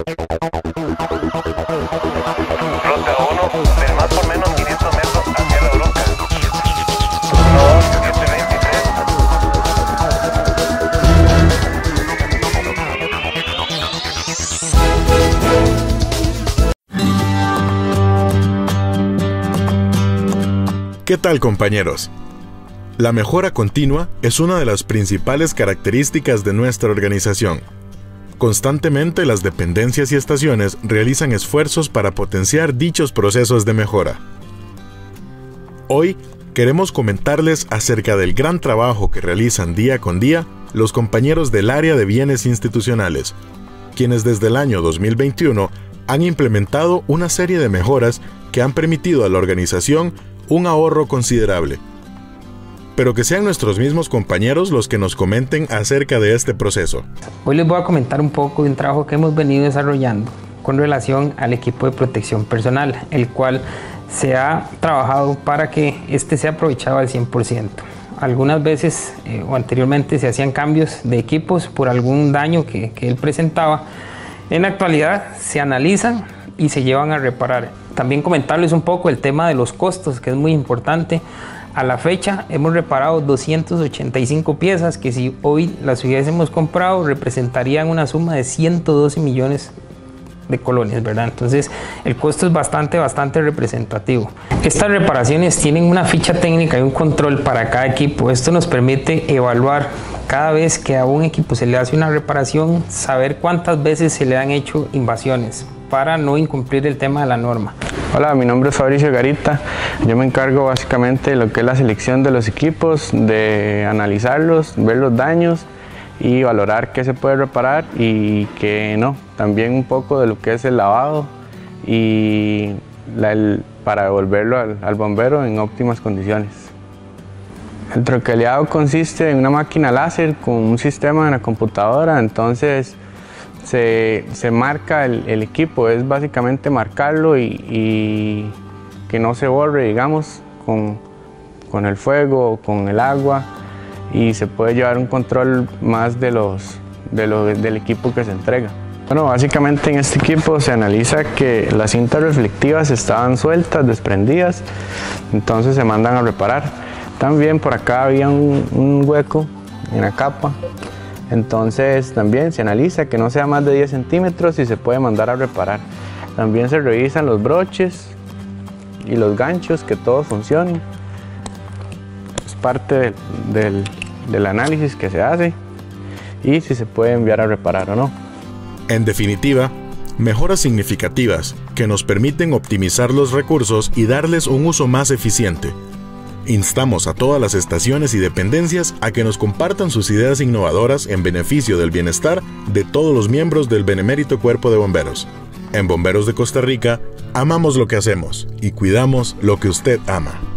Ruta 1, de más por menos 500 metros hacia la broca. 723. ¿Qué tal, compañeros? La mejora continua es una de las principales características de nuestra organización. Constantemente las dependencias y estaciones realizan esfuerzos para potenciar dichos procesos de mejora. Hoy queremos comentarles acerca del gran trabajo que realizan día con día los compañeros del área de bienes institucionales, quienes desde el año 2021 han implementado una serie de mejoras que han permitido a la organización un ahorro considerable. Pero que sean nuestros mismos compañeros los que nos comenten acerca de este proceso. Hoy les voy a comentar un poco de un trabajo que hemos venido desarrollando con relación al equipo de protección personal, el cual se ha trabajado para que este sea aprovechado al 100%. Algunas veces o anteriormente se hacían cambios de equipos por algún daño que él presentaba. En la actualidad se analizan y se llevan a reparar. También comentarles un poco el tema de los costos, que es muy importante. A la fecha hemos reparado 285 piezas que si hoy las hubiésemos comprado representarían una suma de 112 millones de colones, ¿verdad? Entonces el costo es bastante representativo. Estas reparaciones tienen una ficha técnica y un control para cada equipo. Esto nos permite evaluar cada vez que a un equipo se le hace una reparación, saber cuántas veces se le han hecho invasiones para no incumplir el tema de la norma. Hola, mi nombre es Fabricio Garita. Yo me encargo básicamente de lo que es la selección de los equipos, de analizarlos, ver los daños y valorar qué se puede reparar y qué no. También un poco de lo que es el lavado y para devolverlo al bombero en óptimas condiciones. El troqueleado consiste en una máquina láser con un sistema en la computadora, entonces se marca el equipo, es básicamente marcarlo y que no se borre, digamos, con el fuego o con el agua, y se puede llevar un control más del equipo que se entrega. Bueno, básicamente en este equipo se analiza que las cintas reflectivas estaban sueltas, desprendidas, entonces se mandan a reparar. También por acá había un hueco en la capa. Entonces también se analiza que no sea más de 10 centímetros y se puede mandar a reparar. También se revisan los broches y los ganchos, que todos funcionen. Es parte del análisis que se hace y si se puede enviar a reparar o no. En definitiva, mejoras significativas que nos permiten optimizar los recursos y darles un uso más eficiente. Instamos a todas las estaciones y dependencias a que nos compartan sus ideas innovadoras en beneficio del bienestar de todos los miembros del benemérito Cuerpo de Bomberos. En Bomberos de Costa Rica, amamos lo que hacemos y cuidamos lo que usted ama.